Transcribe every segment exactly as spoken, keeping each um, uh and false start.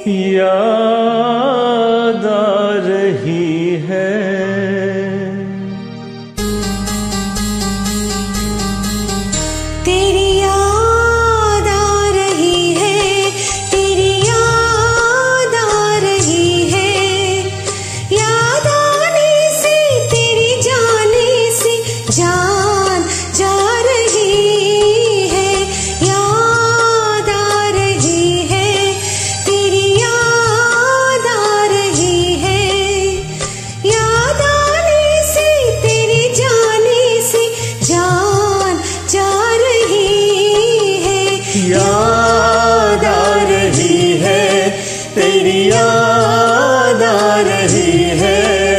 याद आ रही है। तेरी याद आ रही है, तेरी याद आ रही है। याद आने से तेरी जाने से जान जा रही है। याद आ रही है, तेरी याद आ रही है। याद आने से तेरी जाने से जान जा रही है। याद आ रही है, तेरी याद आ रही है।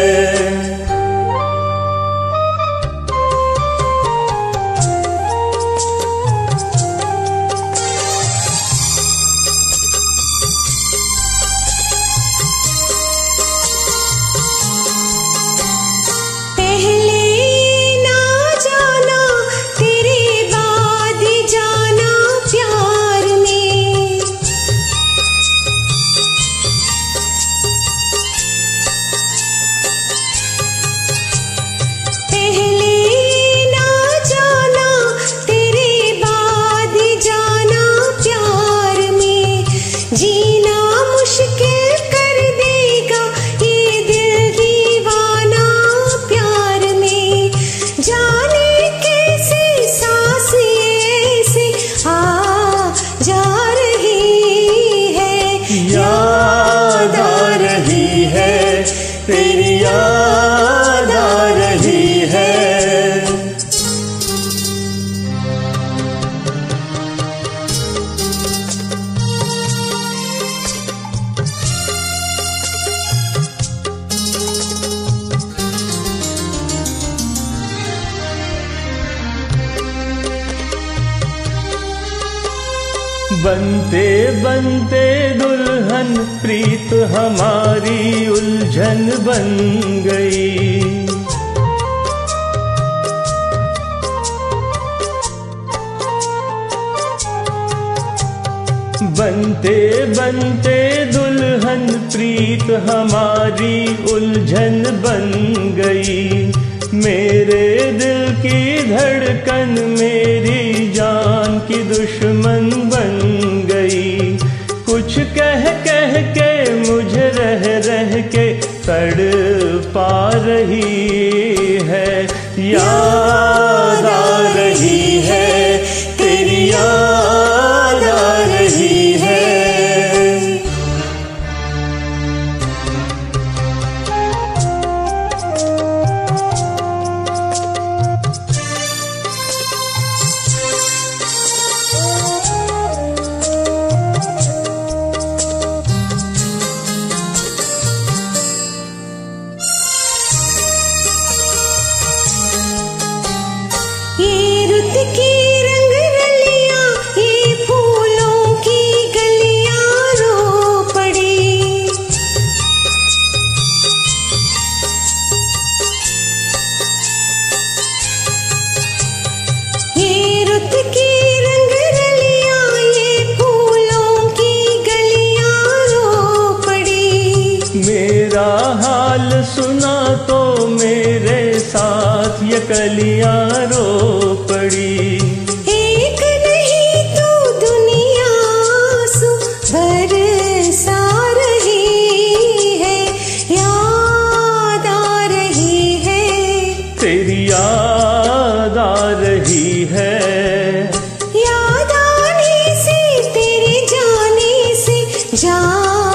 पहले ना जाना तेरे बाद जाना प्यार में। पहले ना जाना तेरे बाद जाना प्यार में। जीना मुश्किल कर देगा ये दिल दीवाना प्यार में। जाने कैसे सांसें ऐसे आ जा रही है। याद आ रही है, तेरी याद आ रही है। बनते बनते दुल्हन प्रीत हमारी उलझन बन गई। बनते बनते दुल्हन प्रीत हमारी उलझन बन गई। मेरे दिल की धड़कन मेरी जान की दुश्मन बन गई। कुछ कह कह के मुझे रह रह के तड़पा रही है। याद आ रही है, तेरी याद आ रही है। ये रुत की रंग रलियां, ये फूलों की गलियां रो पड़ी। ये रुत की रंग रलियां, ये फूलों की गलियां रो पड़ी। मेरा हाल सुना तो मेरे साथ ये कलियां रो पड़ी। एक नहीं तो दुनिया आंसू बरसा रही है। याद आ रही है, तेरी याद आ रही है। याद आने से तेरे जाने से जान